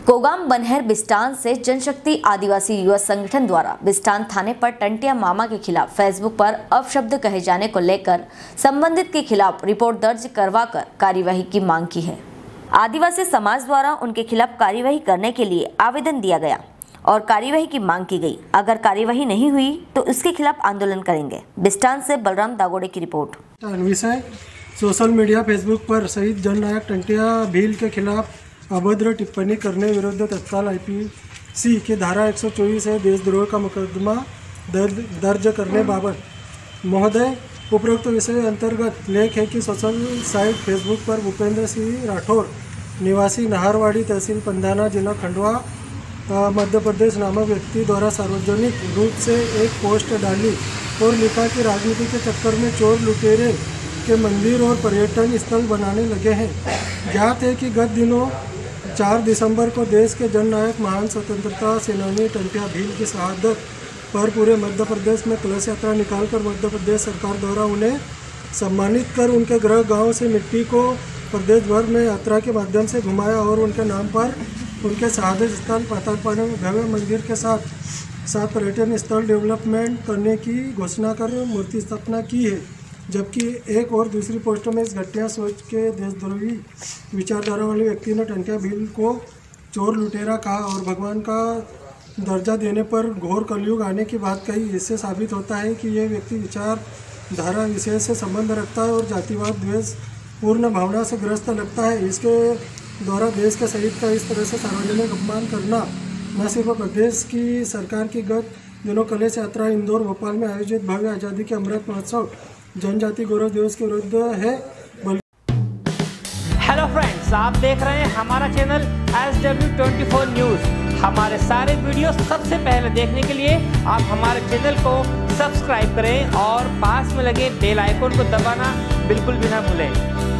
कोगाम बनहेर बिस्टान से जनशक्ति आदिवासी युवा संगठन द्वारा बिस्टान थाने पर टंटिया मामा के खिलाफ फेसबुक पर अपशब्द कहे जाने को लेकर संबंधित के खिलाफ रिपोर्ट दर्ज करवाकर कार्यवाही की मांग की है। आदिवासी समाज द्वारा उनके खिलाफ कार्यवाही करने के लिए आवेदन दिया गया और कार्यवाही की मांग की गई। अगर कार्यवाही नहीं हुई तो इसके खिलाफ आंदोलन करेंगे। बिस्टान से बलराम दागोड़े की रिपोर्ट। विषय सोशल मीडिया फेसबुक पर शहीद जननायक टंटिया भील के खिलाफ अभद्र टिप्पणी करने विरुद्ध तत्काल आईपीसी के धारा 124 है देशद्रोह का मुकदमा दर्ज करने बाबत महोदय, उपरोक्त विषय अंतर्गत लेख है कि सोशल साइट फेसबुक पर भूपेंद्र सिंह राठौर निवासी नाहरवाड़ी तहसील पंधाना जिला खंडवा मध्य प्रदेश नामक व्यक्ति द्वारा सार्वजनिक रूप से एक पोस्ट डाली और लिखा कि राजनीति के चक्कर में चोर लुटेरे के मंदिर और पर्यटन स्थल बनाने लगे हैं। ज्ञात है कि गत दिनों 4 दिसंबर को देश के जननायक महान स्वतंत्रता सेनानी टंटिया भील की शहादत पर पूरे मध्य प्रदेश में कलश यात्रा निकालकर मध्य प्रदेश सरकार द्वारा उन्हें सम्मानित कर उनके गृह गांव से मिट्टी को प्रदेश भर में यात्रा के माध्यम से घुमाया और उनके नाम पर उनके शहादत स्थल पातालपानी में भव्य मंदिर के साथ पर्यटन स्थल डेवलपमेंट करने की घोषणा कर मूर्ति स्थापना की है। जबकि एक और दूसरी पोस्टर में इस घटिया सोच के देशद्रोही विचारधारा वाले व्यक्ति ने टंटिया भील को चोर लुटेरा कहा और भगवान का दर्जा देने पर घोर कलयुग आने की बात कही। इससे साबित होता है कि यह व्यक्ति विचारधारा विशेष से संबंध रखता है और जातिवाद द्वेष पूर्ण भावना से ग्रस्त लगता है। इसके द्वारा देश के शहीद का इस तरह से सार्वजनिक अपमान करना न सिर्फ प्रदेश की सरकार की गत दिनों कलश यात्रा इंदौर भोपाल में आयोजित भव्य आज़ादी के अमृत महोत्सव जनजाति गौरव दिवस के विरुद्ध है। हेलो फ्रेंड्स, आप देख रहे हैं हमारा चैनल SW24 न्यूज़। हमारे सारे वीडियो सबसे पहले देखने के लिए आप हमारे चैनल को सब्सक्राइब करें और पास में लगे बेल आइकन को दबाना बिल्कुल भी ना भूलें।